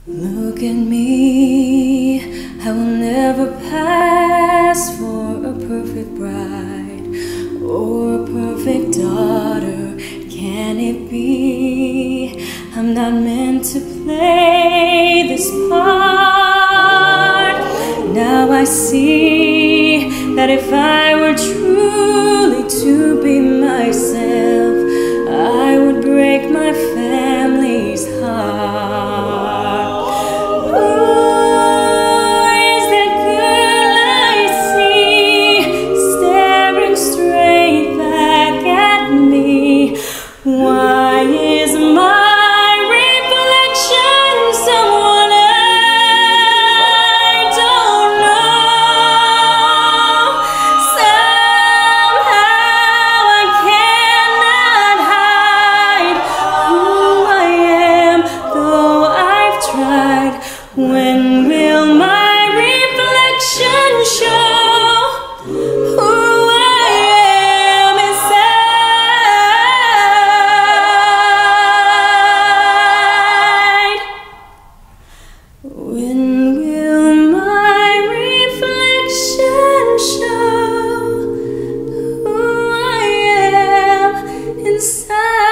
Look at me, I will never pass for a perfect bride or a perfect daughter. Can it be? I'm not meant to play this part. Now I see that if I were truly to be myself, I would break my family's heart. Ooh, is that girl I see staring straight back at me? Why is my reflection someone I don't know? Somehow I cannot hide who I am, though I've tried. When will my reflection show who I am inside? When will my reflection show who I am inside?